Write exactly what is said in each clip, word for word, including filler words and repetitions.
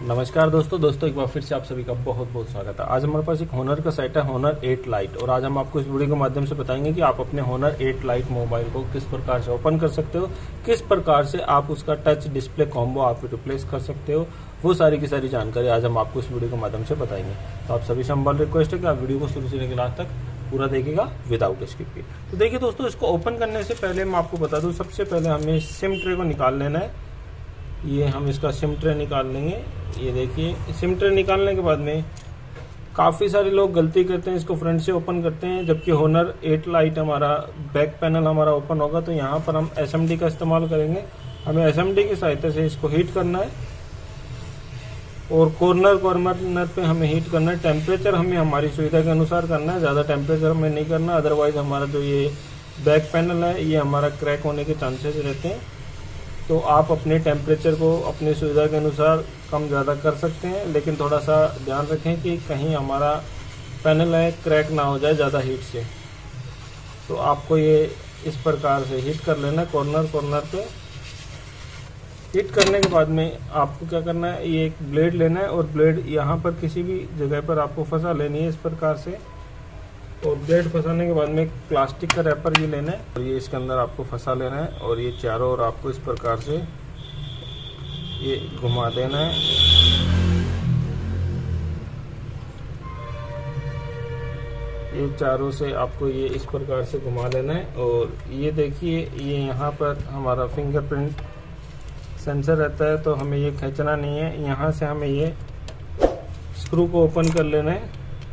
नमस्कार दोस्तों दोस्तों एक बार फिर से आप सभी का बहुत बहुत स्वागत है। आज हमारे पास एक होनर का सेट है, होनर एट लाइट, और आज हम आपको इस वीडियो के माध्यम से बताएंगे कि आप अपने होनर एट लाइट मोबाइल को किस प्रकार से ओपन कर सकते हो, किस प्रकार से आप उसका टच डिस्प्ले कॉम्बो आप रिप्लेस कर सकते हो। वो सारी की सारी जानकारी आज हम आपको इस वीडियो के माध्यम से बताएंगे। तो आप सभी से हमारी रिक्वेस्ट है कि आप वीडियो को शुरू से लेकर लास्ट तक पूरा देखेगा विदाउट स्किप के। तो देखिए दोस्तों, इसको ओपन करने से पहले मैं आपको बता दूं, सबसे पहले हमें सिम ट्रे को निकाल लेना है। ये हम इसका सिम ट्रे निकाल लेंगे। ये देखिए, सिम ट्रे निकालने के बाद में काफ़ी सारे लोग गलती करते हैं, इसको फ्रंट से ओपन करते हैं, जबकि होनर एट लाइट हमारा बैक पैनल हमारा ओपन होगा। तो यहाँ पर हम एस एम डी का इस्तेमाल करेंगे। हमें एस एम डी की सहायता से इसको हीट करना है और कॉर्नर कॉर्नर पे हमें हीट करना है। टेम्परेचर हमें हमारी सुविधा के अनुसार करना है, ज़्यादा टेम्परेचर हमें नहीं करना, अदरवाइज हमारा जो ये बैक पैनल है ये हमारा क्रैक होने के चांसेस रहते हैं। तो आप अपने टेम्परेचर को अपनी सुविधा के अनुसार कम ज़्यादा कर सकते हैं, लेकिन थोड़ा सा ध्यान रखें कि कहीं हमारा पैनल है क्रैक ना हो जाए ज़्यादा हीट से। तो आपको ये इस प्रकार से हीट कर लेना है, कॉर्नर कॉर्नर पे। हीट करने के बाद में आपको क्या करना है, ये एक ब्लेड लेना है और ब्लेड यहाँ पर किसी भी जगह पर आपको फंसा लेनी है इस प्रकार से। और ब्लेड फंसाने के बाद में एक प्लास्टिक का रैपर ये लेना है और ये इसके अंदर आपको फंसा लेना है और ये चारों ओर आपको इस प्रकार से ये घुमा देना है। ये चारों से आपको ये इस प्रकार से घुमा लेना है। और ये देखिए, ये यहाँ पर हमारा फिंगरप्रिंट सेंसर रहता है, तो हमें ये खींचना नहीं है। यहाँ से हमें ये स्क्रू को ओपन कर लेना है।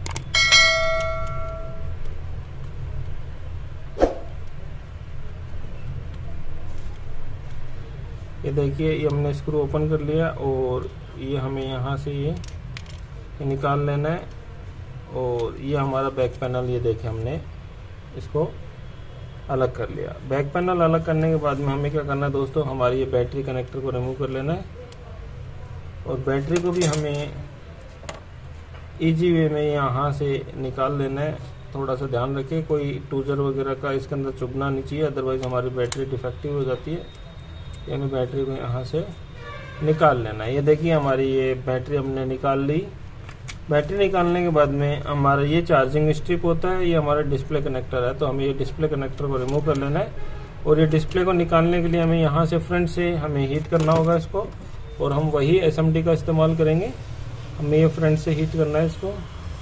ये देखिए, ये हमने स्क्रू ओपन कर लिया और ये हमें यहाँ से ये निकाल लेना है। और ये हमारा बैक पैनल, ये देखिए हमने इसको अलग कर लिया। बैक पैनल अलग करने के बाद में हमें क्या करना है दोस्तों, हमारी ये बैटरी कनेक्टर को रिमूव कर लेना है। और बैटरी को भी हमें इजी वे में यहाँ से निकाल लेना है। थोड़ा सा ध्यान रखें, कोई टूजर वगैरह का इसके अंदर चुभना नहीं चाहिए, अदरवाइज हमारी बैटरी डिफेक्टिव हो जाती है। यानी बैटरी को यहाँ से निकाल लेना है। ये देखिए, हमारी ये बैटरी हमने निकाल ली। बैटरी निकालने के बाद में हमारा ये चार्जिंग स्ट्रिप होता है, ये हमारा डिस्प्ले कनेक्टर है, तो हमें ये डिस्प्ले कनेक्टर को रिमूव कर लेना है। और ये डिस्प्ले को निकालने के लिए हमें यहाँ से फ्रंट से हमें हीट करना होगा इसको, और हम वही एस एम डी का इस्तेमाल करेंगे। हमें ये फ्रंट से हीट करना है इसको।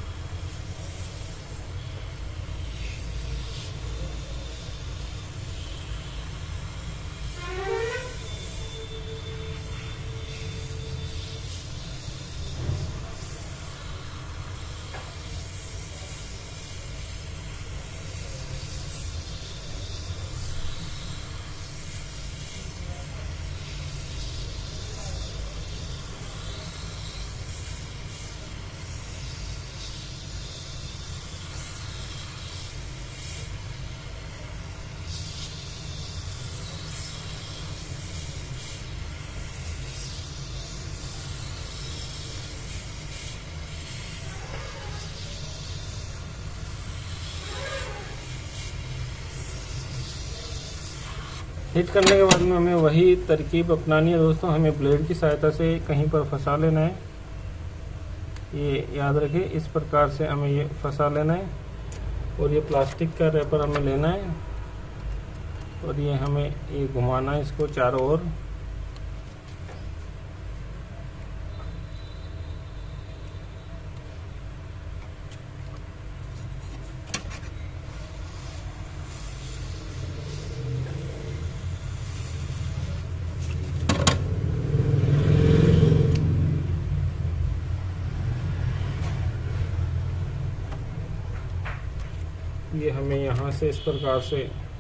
हीट करने के बाद में हमें वही तरकीब अपनानी है दोस्तों। हमें ब्लेड की सहायता से कहीं पर फंसा लेना है। ये याद रखें, इस प्रकार से हमें ये फंसा लेना है। और ये प्लास्टिक का रैपर हमें लेना है और ये हमें ये घुमाना है इसको चारों ओर। ये हमें यहाँ से इस प्रकार से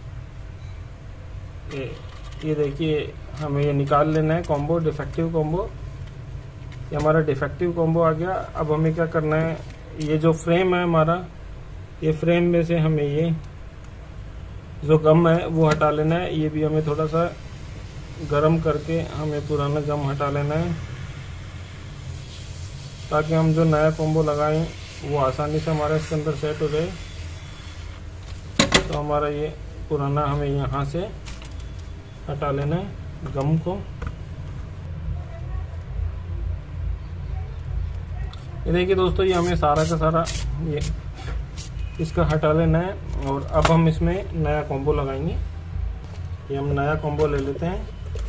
ये ये देखिए, हमें ये निकाल लेना है कॉम्बो, डिफेक्टिव कॉम्बो। ये हमारा डिफेक्टिव कॉम्बो आ गया। अब हमें क्या करना है, ये जो फ्रेम है हमारा, ये फ्रेम में से हमें ये जो गम है वो हटा लेना है। ये भी हमें थोड़ा सा गर्म करके हमें पुराना गम हटा लेना है, ताकि हम जो नया कॉम्बो लगाएं वो आसानी से हमारा इसके अंदर सेट हो जाए। तो हमारा ये पुराना हमें यहाँ से हटा लेना है गम को। ये देखिए दोस्तों, ये हमें सारा का सारा ये इसका हटा लेना है और अब हम इसमें नया कॉम्बो लगाएंगे। ये हम नया कॉम्बो ले लेते हैं।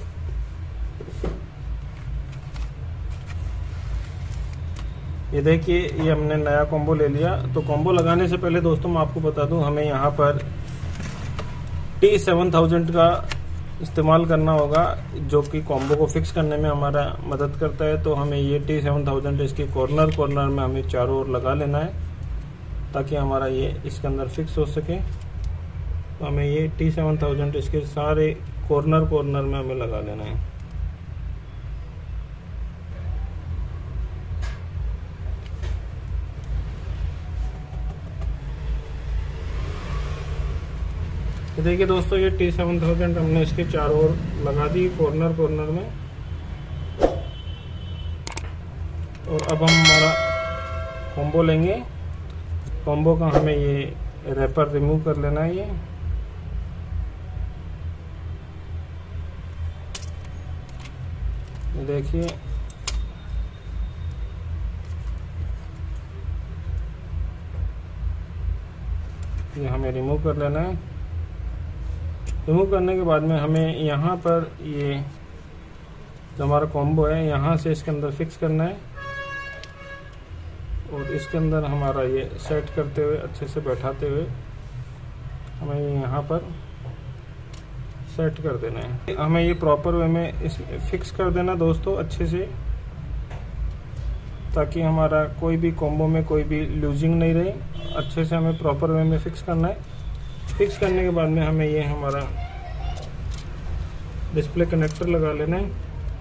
ये देखिए, ये हमने नया कॉम्बो ले लिया। तो कॉम्बो लगाने से पहले दोस्तों मैं आपको बता दूं, हमें यहाँ पर टी सेवन थाउजेंड का इस्तेमाल करना होगा, जो कि कॉम्बो को फिक्स करने में हमारा मदद करता है। तो हमें ये टी सेवन थाउजेंड इसके कॉर्नर कॉर्नर में हमें चारों ओर लगा लेना है, ताकि हमारा ये इसके अंदर फिक्स हो सके। तो हमें ये टी सेवन थाउजेंड इसके सारे कॉर्नर कॉर्नर में हमें लगा लेना है। तो देखिए दोस्तों, ये टी सेवन थाउजेंड हमने इसके चारों ओर लगा दी कॉर्नर कॉर्नर में। और अब हम हमारा कॉम्बो लेंगे। कॉम्बो का हमें ये रैपर रिमूव कर लेना है। ये देखिए, ये हमें रिमूव कर लेना है। रिमूव करने के बाद में हमें यहाँ पर ये जो हमारा कॉम्बो है, यहाँ से इसके अंदर फिक्स करना है और इसके अंदर हमारा ये सेट करते हुए, अच्छे से बैठाते हुए हमें ये यहाँ पर सेट कर देना है। हमें ये प्रॉपर वे में इस फिक्स कर देना दोस्तों, अच्छे से, ताकि हमारा कोई भी कॉम्बो में कोई भी लूजिंग नहीं रहे। अच्छे से हमें प्रॉपर वे में फिक्स करना है। फिक्स करने के बाद में हमें ये हमारा डिस्प्ले कनेक्टर लगा लेना है।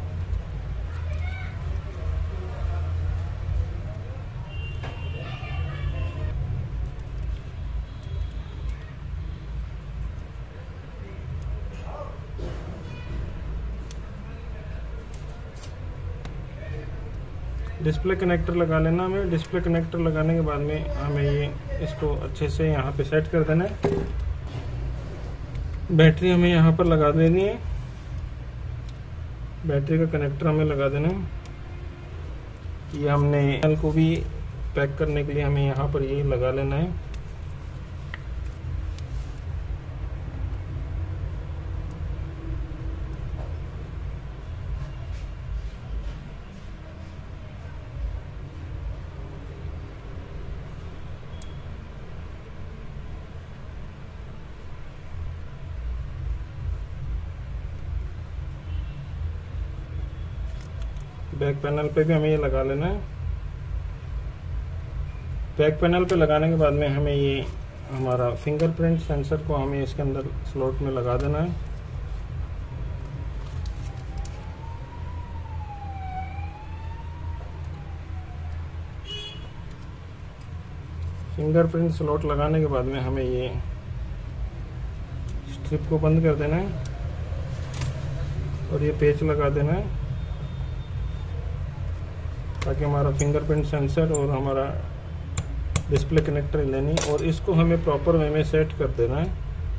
डिस्प्ले कनेक्टर लगा लेना हमें। डिस्प्ले कनेक्टर लगाने के बाद में हमें ये इसको अच्छे से यहाँ पे सेट कर देना है। बैटरी हमें यहाँ पर लगा देनी है। बैटरी का कनेक्टर हमें लगा देना है। ये हमने पैनल को भी पैक करने के लिए हमें यहाँ पर ये लगा लेना है। बैक पैनल पे भी हमें ये लगा लेना है। बैक पैनल पे लगाने के बाद में हमें ये हमारा फिंगरप्रिंट सेंसर को हमें इसके अंदर स्लॉट में लगा देना है। फिंगरप्रिंट स्लॉट लगाने के बाद में हमें ये स्ट्रिप को बंद कर देना है और ये पेच लगा देना है, ताकि हमारा फिंगरप्रिंट सेंसर और हमारा डिस्प्ले कनेक्टर लेनी, और इसको हमें प्रॉपर वे में सेट कर देना है।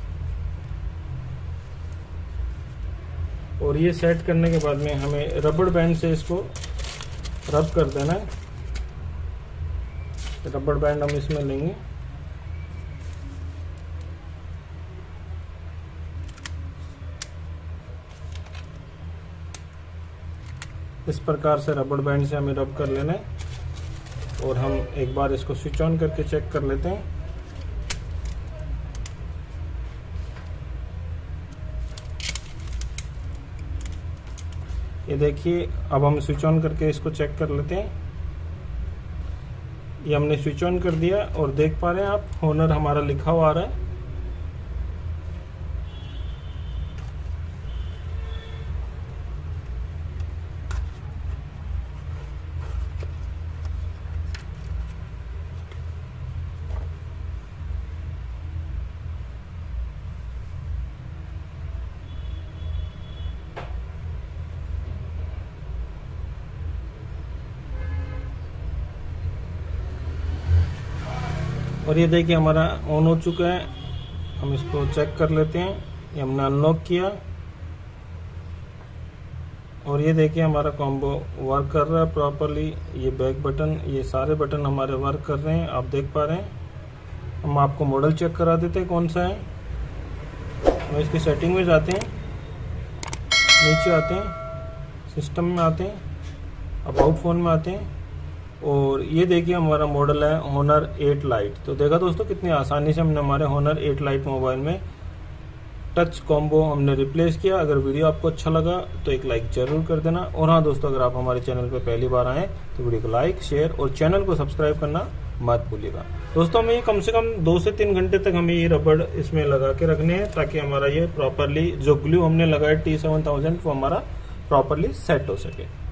और ये सेट करने के बाद में हमें रबड़ बैंड से इसको रब कर देना है। रबड़ बैंड हम इसमें लेंगे। इस प्रकार से रबड़ बैंड से हमें रब कर लेना है और हम एक बार इसको स्विच ऑन करके चेक कर लेते हैं। ये देखिए, अब हम स्विच ऑन करके इसको चेक कर लेते हैं। ये हमने स्विच ऑन कर दिया और देख पा रहे हैं आप, होनर हमारा लिखा हुआ आ रहा है। और ये देखिए हमारा ऑन हो चुका है। हम इसको चेक कर लेते हैं। ये हमने अनलॉक किया और ये देखिए हमारा कॉम्बो वर्क कर रहा है प्रॉपरली। ये बैक बटन, ये सारे बटन हमारे वर्क कर रहे हैं, आप देख पा रहे हैं। हम आपको मॉडल चेक करा देते हैं कौन सा है। हम इसकी सेटिंग में जाते हैं, नीचे आते हैं, सिस्टम में आते हैं, अबाउट फोन में आते हैं, और ये देखिए हमारा मॉडल है होनर एट लाइट। तो देखा दोस्तों कितनी आसानी से हमने हमारे होनर एट लाइट मोबाइल में टच कॉम्बो हमने रिप्लेस किया। अगर वीडियो आपको अच्छा लगा तो एक लाइक जरूर कर देना। और हाँ दोस्तों, अगर आप हमारे चैनल पर पहली बार आए तो वीडियो को लाइक, शेयर और चैनल को सब्सक्राइब करना मत भूलिएगा। दोस्तों हमें ये कम से कम दो से तीन घंटे तक हमें ये रबड़ इसमें लगा के रखने हैं, ताकि हमारा ये प्रॉपरली जो ग्लू हमने लगाया टी सेवन थाउजेंड वो हमारा प्रॉपरली सेट हो सके।